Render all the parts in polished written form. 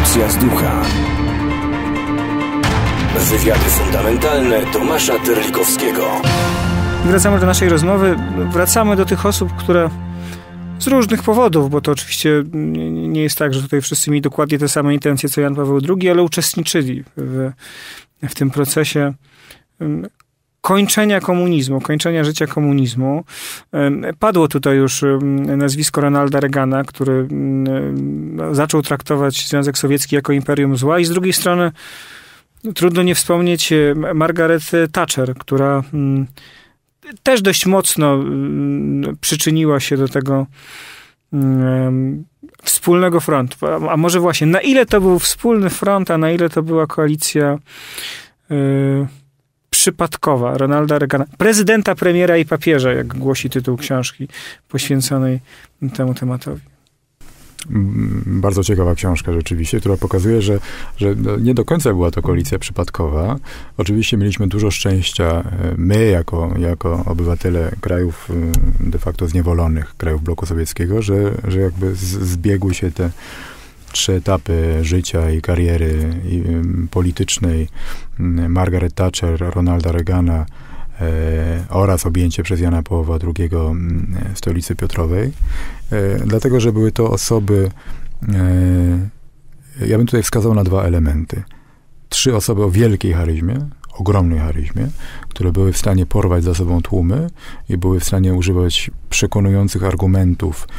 Rewolucja z ducha. Wywiady fundamentalne Tomasza Terlikowskiego. Wracamy do naszej rozmowy. Wracamy do tych osób, które z różnych powodów, bo to oczywiście nie jest tak, że tutaj wszyscy mieli dokładnie te same intencje, co Jan Paweł II, ale uczestniczyli w tym procesie kończenia komunizmu, kończenia życia komunizmu. Padło tutaj już nazwisko Ronalda Reagana, który zaczął traktować Związek Sowiecki jako imperium zła, i z drugiej strony trudno nie wspomnieć Margaret Thatcher, która też dość mocno przyczyniła się do tego wspólnego frontu. A może właśnie, na ile to był wspólny front, a na ile to była koalicja przypadkowa Ronalda Reagana, prezydenta, premiera i papieża, jak głosi tytuł książki poświęconej temu tematowi. Bardzo ciekawa książka rzeczywiście, która pokazuje, że nie do końca była to koalicja przypadkowa. Oczywiście mieliśmy dużo szczęścia, my jako obywatele krajów de facto zniewolonych, krajów bloku sowieckiego, że jakby zbiegły się te 3 etapy życia i kariery politycznej Margaret Thatcher, Ronalda Reagana oraz objęcie przez Jana Pawła II stolicy Piotrowej. Dlatego, że były to osoby, ja bym tutaj wskazał na 2 elementy. 3 osoby o wielkiej charyzmie, ogromnej charyzmie, które były w stanie porwać za sobą tłumy i były w stanie używać przekonujących argumentów,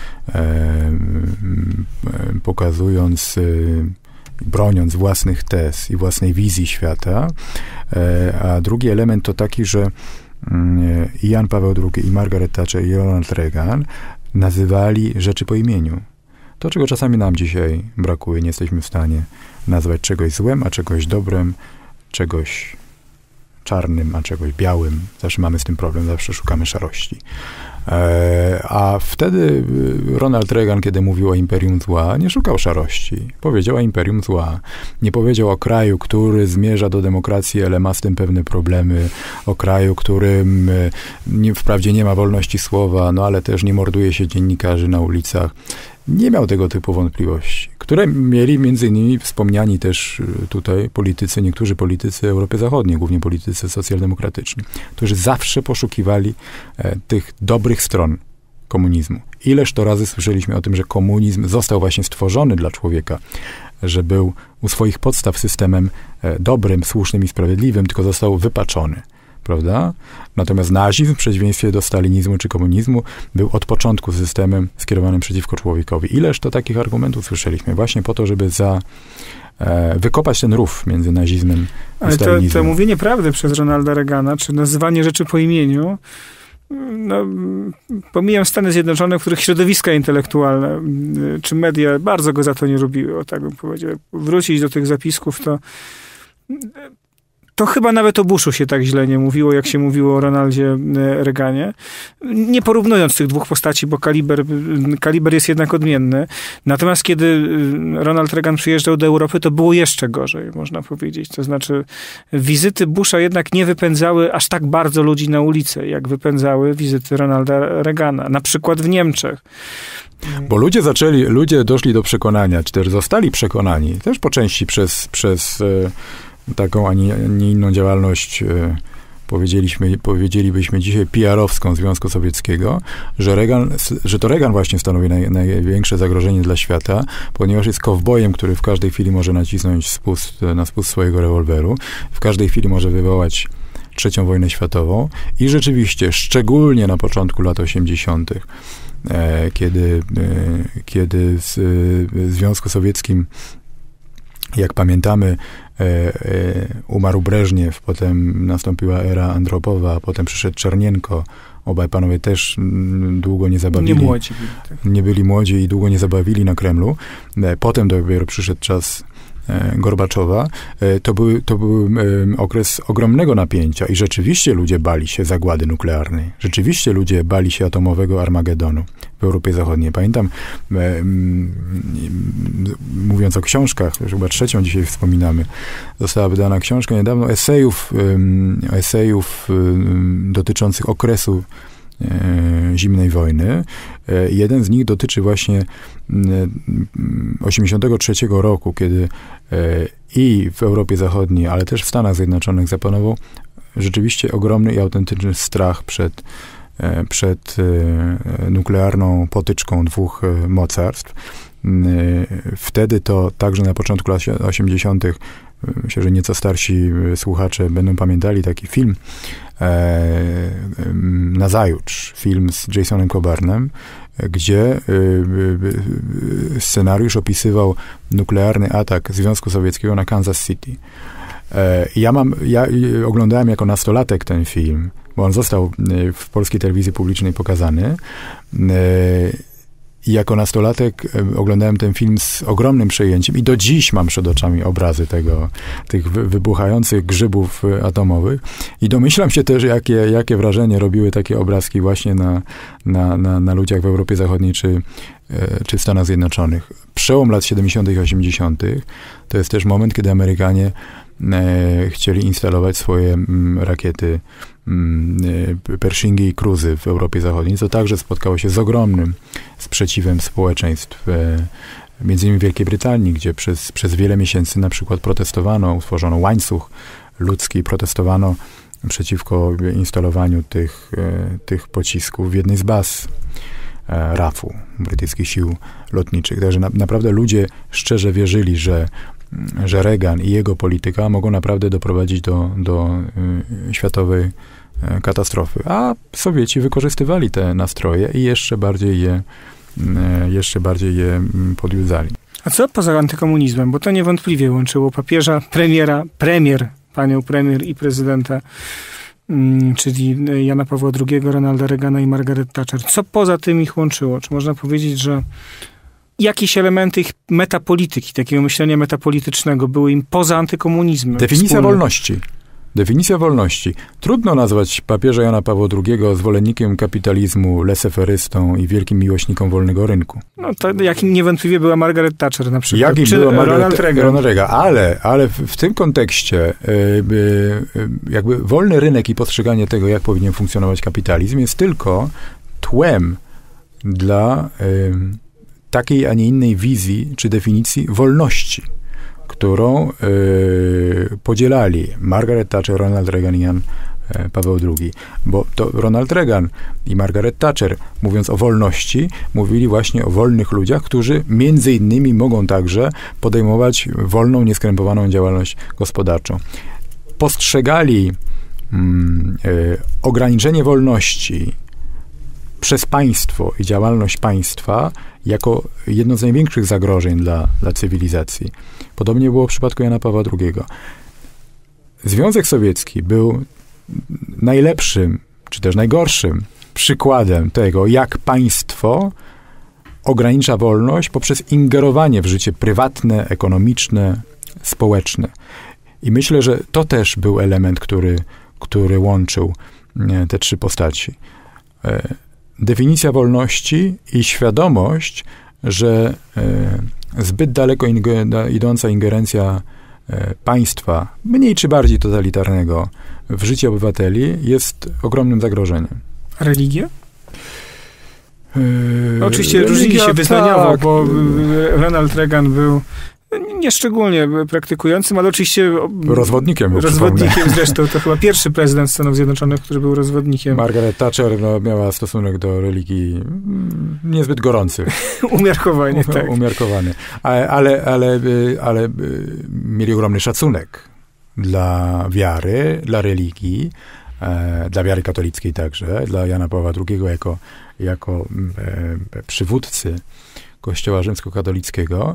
pokazując, broniąc własnych tez i własnej wizji świata. A drugi element to taki, że i Jan Paweł II, i Margaret Thatcher, i Ronald Reagan nazywali rzeczy po imieniu. To, czego czasami nam dzisiaj brakuje, nie jesteśmy w stanie nazwać czegoś złem, a czegoś dobrem, czegoś czarnym, a czegoś białym. Zawsze mamy z tym problem, zawsze szukamy szarości. A wtedy Ronald Reagan, kiedy mówił o imperium zła, nie szukał szarości. Powiedział o imperium zła. Nie powiedział o kraju, który zmierza do demokracji, ale ma z tym pewne problemy. O kraju, którym wprawdzie nie ma wolności słowa, no ale też nie morduje się dziennikarzy na ulicach. Nie miał tego typu wątpliwości, które mieli między innymi wspomniani też tutaj politycy, niektórzy politycy Europy Zachodniej, głównie politycy socjaldemokratyczni, którzy zawsze poszukiwali tych dobrych stron komunizmu. Ileż to razy słyszeliśmy o tym, że komunizm został właśnie stworzony dla człowieka, że był u swoich podstaw systemem dobrym, słusznym i sprawiedliwym, tylko został wypaczony. Prawda? Natomiast nazizm, w przeciwieństwie do stalinizmu czy komunizmu, był od początku systemem skierowanym przeciwko człowiekowi. Ileż to takich argumentów słyszeliśmy właśnie po to, żeby wykopać ten rów między nazizmem a stalinizmem. Ale to mówienie prawdy przez Ronalda Reagana, czy nazywanie rzeczy po imieniu, no, pomijam Stany Zjednoczone, w których środowiska intelektualne czy media bardzo go za to nie lubiły, o tak bym powiedział. Wrócić do tych zapisków, to chyba nawet o Bushu się tak źle nie mówiło, jak się mówiło o Ronaldzie Reaganie. Nie porównując tych 2 postaci, bo kaliber jest jednak odmienny. Natomiast kiedy Ronald Reagan przyjeżdżał do Europy, to było jeszcze gorzej, można powiedzieć. To znaczy wizyty Busha jednak nie wypędzały aż tak bardzo ludzi na ulicę, jak wypędzały wizyty Ronalda Reagana. Na przykład w Niemczech. Bo ludzie doszli do przekonania, czy też zostali przekonani, też po części przez taką, a nie inną działalność, powiedzielibyśmy dzisiaj PR-owską Związku Sowieckiego, że to Reagan właśnie stanowi największe zagrożenie dla świata, ponieważ jest kowbojem, który w każdej chwili może nacisnąć na spust swojego rewolweru, w każdej chwili może wywołać III wojnę światową i rzeczywiście, szczególnie na początku lat 80., kiedy w Związku Sowieckim, jak pamiętamy, umarł Breżniew, potem nastąpiła era Andropowa, a potem przyszedł Czernienko. Obaj panowie też długo nie zabawili. Nie młodzi byli. Tak. Nie byli młodzi i długo nie zabawili na Kremlu. Potem dopiero przyszedł czas Gorbaczowa. To był okres ogromnego napięcia i rzeczywiście ludzie bali się zagłady nuklearnej. Rzeczywiście ludzie bali się atomowego Armagedonu w Europie Zachodniej. Pamiętam, mówiąc o książkach, chyba 3. dzisiaj wspominamy, została wydana książka niedawno esejów dotyczących okresu zimnej wojny. Jeden z nich dotyczy właśnie 1983 roku, kiedy i w Europie Zachodniej, ale też w Stanach Zjednoczonych zapanował rzeczywiście ogromny i autentyczny strach przed nuklearną potyczką dwóch mocarstw. Wtedy to także na początku lat 80. Myślę, że nieco starsi słuchacze będą pamiętali taki film Nazajutrz, film z Jasonem Coburniem, gdzie scenariusz opisywał nuklearny atak Związku Sowieckiego na Kansas City. Ja oglądałem jako nastolatek ten film, bo on został w polskiej telewizji publicznej pokazany. I jako nastolatek oglądałem ten film z ogromnym przejęciem i do dziś mam przed oczami obrazy tych wybuchających grzybów atomowych i domyślam się też, jakie wrażenie robiły takie obrazki właśnie na ludziach w Europie Zachodniej czy w Stanach Zjednoczonych. Przełom lat 70. i 80. to jest też moment, kiedy Amerykanie chcieli instalować swoje rakiety Pershingi i Cruzy w Europie Zachodniej, co także spotkało się z ogromnym sprzeciwem społeczeństw, między innymi w Wielkiej Brytanii, gdzie przez wiele miesięcy na przykład protestowano, utworzono łańcuch ludzki, protestowano przeciwko instalowaniu tych pocisków w jednej z baz RAF-u, brytyjskich sił lotniczych. Także naprawdę ludzie szczerze wierzyli, że Reagan i jego polityka mogą naprawdę doprowadzić do światowej katastrofy. A Sowieci wykorzystywali te nastroje i jeszcze bardziej je podjudzali. A co poza antykomunizmem? Bo to niewątpliwie łączyło papieża, panią premier i prezydenta, czyli Jana Pawła II, Ronalda Reagana i Margaret Thatcher. Co poza tym ich łączyło? Czy można powiedzieć, że jakieś elementy ich metapolityki, takiego myślenia metapolitycznego były im poza antykomunizmem? Definicja wolności. Trudno nazwać papieża Jana Pawła II zwolennikiem kapitalizmu, leseferystą i wielkim miłośnikiem wolnego rynku. No to jakim niewątpliwie była Margaret Thatcher na przykład. Jakim była Ronald Reagan. Ale w tym kontekście jakby wolny rynek i postrzeganie tego, jak powinien funkcjonować kapitalizm, jest tylko tłem dla takiej, a nie innej wizji czy definicji wolności, którą podzielali Margaret Thatcher, Ronald Reagan i Jan Paweł II. Bo to Ronald Reagan i Margaret Thatcher, mówiąc o wolności, mówili właśnie o wolnych ludziach, którzy między innymi mogą także podejmować wolną, nieskrępowaną działalność gospodarczą. Postrzegali ograniczenie wolności przez państwo i działalność państwa jako jedno z największych zagrożeń dla cywilizacji. Podobnie było w przypadku Jana Pawła II. Związek Sowiecki był najlepszym, czy też najgorszym przykładem tego, jak państwo ogranicza wolność poprzez ingerowanie w życie prywatne, ekonomiczne, społeczne. I myślę, że to też był element, który łączył te trzy postaci. Definicja wolności i świadomość, że zbyt daleko idąca ingerencja państwa, mniej czy bardziej totalitarnego, w życie obywateli jest ogromnym zagrożeniem. Religia? Oczywiście różnili się wyznaniowo, tak, bo Ronald Reagan był nieszczególnie praktykującym, ale oczywiście rozwodnikiem zresztą. To chyba pierwszy prezydent Stanów Zjednoczonych, który był rozwodnikiem. Margaret Thatcher miała stosunek do religii niezbyt gorący. Umiarkowany, tak. Umiarkowany. Ale mieli ogromny szacunek dla wiary, dla religii, dla wiary katolickiej także, dla Jana Pawła II jako przywódcy Kościoła rzymskokatolickiego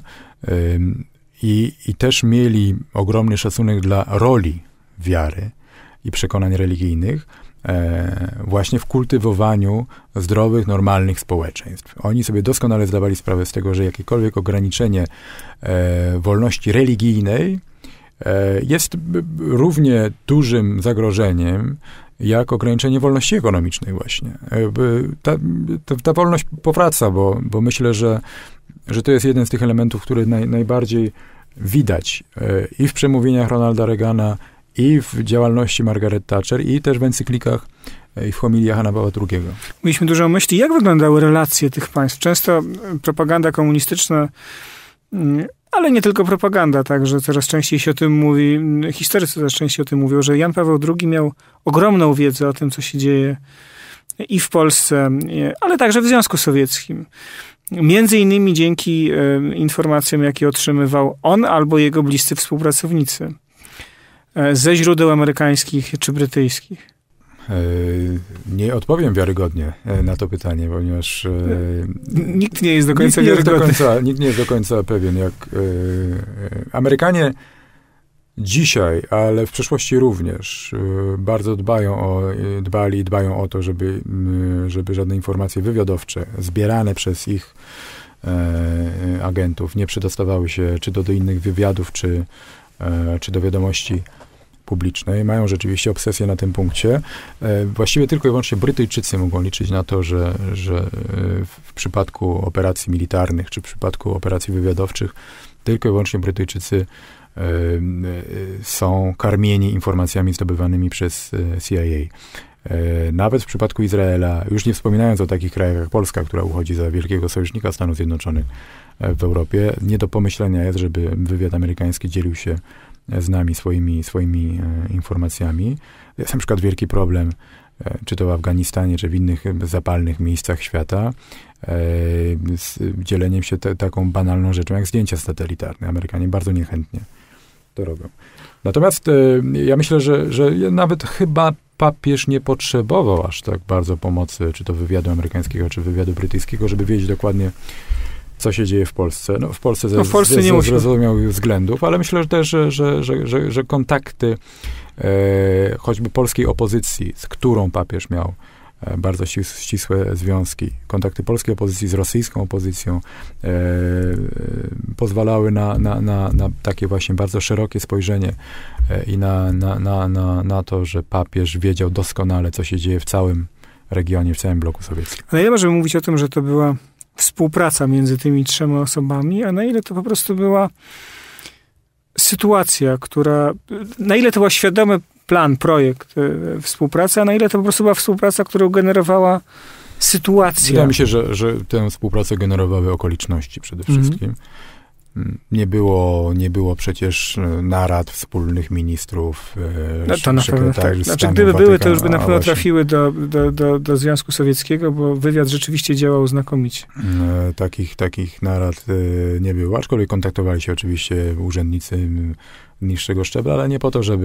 i też mieli ogromny szacunek dla roli wiary i przekonań religijnych właśnie w kultywowaniu zdrowych, normalnych społeczeństw. Oni sobie doskonale zdawali sprawę z tego, że jakiekolwiek ograniczenie wolności religijnej jest równie dużym zagrożeniem jak ograniczenie wolności ekonomicznej właśnie. Ta wolność powraca, bo myślę, że to jest jeden z tych elementów, który najbardziej widać i w przemówieniach Ronalda Reagana, i w działalności Margaret Thatcher, i też w encyklikach i w homiliach Jana Pawła II. Mieliśmy dużo myśli. Jak wyglądały relacje tych państw? Często propaganda komunistyczna, ale nie tylko propaganda, także coraz częściej się o tym mówi, historycy coraz częściej o tym mówią, że Jan Paweł II miał ogromną wiedzę o tym, co się dzieje i w Polsce, ale także w Związku Sowieckim. Między innymi dzięki informacjom, jakie otrzymywał on albo jego bliscy współpracownicy ze źródeł amerykańskich czy brytyjskich. Nie odpowiem wiarygodnie na to pytanie, ponieważ nikt nie jest do końca wiarygodny. Nikt nie jest do końca pewien, jak Amerykanie dzisiaj, ale w przeszłości również bardzo dbają o to, żeby żadne informacje wywiadowcze zbierane przez ich agentów nie przedostawały się czy do innych wywiadów, czy do wiadomości publicznej. Mają rzeczywiście obsesję na tym punkcie. Właściwie tylko i wyłącznie Brytyjczycy mogą liczyć na to, że w przypadku operacji militarnych, czy w przypadku operacji wywiadowczych, tylko i wyłącznie Brytyjczycy są karmieni informacjami zdobywanymi przez CIA. Nawet w przypadku Izraela, już nie wspominając o takich krajach jak Polska, która uchodzi za wielkiego sojusznika Stanów Zjednoczonych w Europie, nie do pomyślenia jest, żeby wywiad amerykański dzielił się z nami swoimi informacjami. Jest na przykład wielki problem, czy to w Afganistanie, czy w innych zapalnych miejscach świata, z dzieleniem się taką banalną rzeczą, jak zdjęcia satelitarne. Amerykanie bardzo niechętnie to robią. Natomiast ja myślę, że nawet chyba papież nie potrzebował aż tak bardzo pomocy, czy to wywiadu amerykańskiego, czy wywiadu brytyjskiego, żeby wiedzieć dokładnie, co się dzieje w Polsce. No, w Polsce ze zrozumiałych względów, ale myślę że też, że kontakty choćby polskiej opozycji, z którą papież miał bardzo ścisłe związki, kontakty polskiej opozycji z rosyjską opozycją pozwalały na takie właśnie bardzo szerokie spojrzenie i na to, że papież wiedział doskonale, co się dzieje w całym regionie, w całym bloku sowieckim. Ale ile możemy mówić o tym, że to była współpraca między tymi trzema osobami, a na ile to po prostu była sytuacja, na ile to była świadomy plan, projekt współpracy, a na ile to po prostu była współpraca, którą generowała sytuacja. Wydaje mi się, że tę współpracę generowały okoliczności przede wszystkim. Nie było przecież narad wspólnych ministrów, to na pewno tak. Znaczy, gdyby były, to już by na pewno trafiły do Związku Sowieckiego, bo wywiad rzeczywiście działał znakomicie. Takich narad nie było, aczkolwiek kontaktowali się oczywiście urzędnicy niższego szczebla, ale nie po to,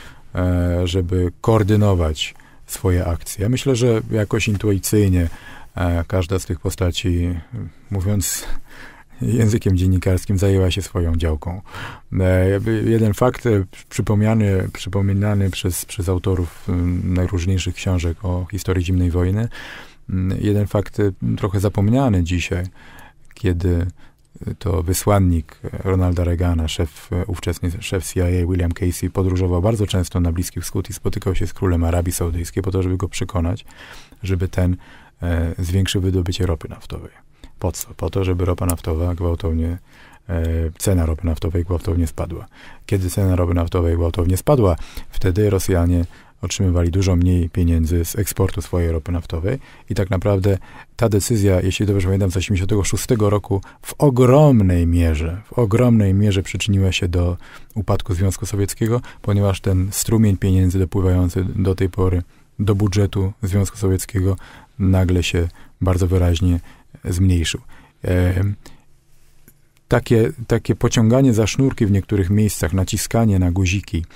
żeby koordynować swoje akcje. Ja myślę, że jakoś intuicyjnie każda z tych postaci, mówiąc językiem dziennikarskim, zajęła się swoją działką. Jeden fakt przypominany przez autorów najróżniejszych książek o historii zimnej wojny, jeden fakt trochę zapomniany dzisiaj, kiedy to wysłannik Ronalda Reagana, ówczesny szef CIA William Casey, podróżował bardzo często na Bliski Wschód i spotykał się z królem Arabii Saudyjskiej po to, żeby go przekonać, żeby ten zwiększył wydobycie ropy naftowej. Po co? Po to, żeby ropa naftowa cena ropy naftowej gwałtownie spadła. Kiedy cena ropy naftowej gwałtownie spadła, wtedy Rosjanie otrzymywali dużo mniej pieniędzy z eksportu swojej ropy naftowej i tak naprawdę ta decyzja, jeśli dobrze pamiętam, z 1986 roku w ogromnej mierze przyczyniła się do upadku Związku Sowieckiego, ponieważ ten strumień pieniędzy dopływający do tej pory do budżetu Związku Sowieckiego nagle się bardzo wyraźnie zmniejszył. Takie pociąganie za sznurki w niektórych miejscach, naciskanie na guziki,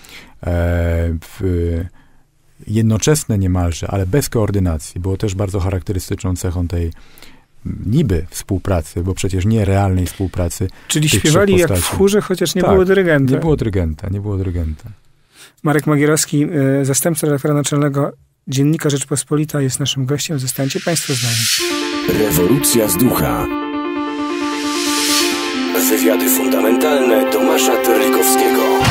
jednoczesne niemalże, ale bez koordynacji, było też bardzo charakterystyczną cechą tej niby współpracy, bo przecież nie realnej współpracy. Czyli śpiewali jak w chórze, chociaż nie było dyrygenta. Nie było dyrygenta. Marek Magierowski, zastępca redaktora naczelnego Dziennika Rzeczpospolita, jest naszym gościem. Zostańcie Państwo z nami. Rewolucja z ducha. Wywiady fundamentalne Tomasza Terlikowskiego.